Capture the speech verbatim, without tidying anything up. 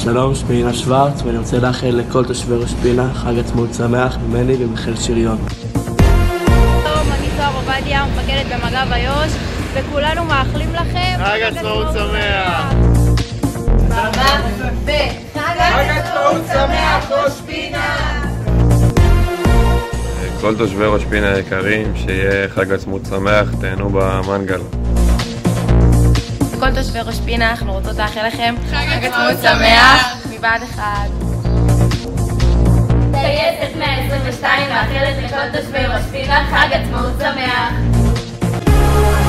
שלום, שמי אינה שוורץ, ואני רוצה לאחל לכל תושבי ראש פינה חג עצמאות שמח ממני ומחיל שריון. שלום, אני זוהר עובדיה, מפקדת במג"ב איו"ש, וכולנו מאחלים לכם חג עצמאות שמח! חג עצמאות שמח ראש פינה! כל תושבי ראש פינה היקרים, שיהיה חג עצמאות שמח, תהנו במנגל. לכל תושבי ראש פינה אנחנו רוצות לאחל לכם חג עצמאות שמח מבעד אחד. טייסת מאה עשרים ושתיים מאחלת לכל תושבי ראש פינה חג עצמאות שמח.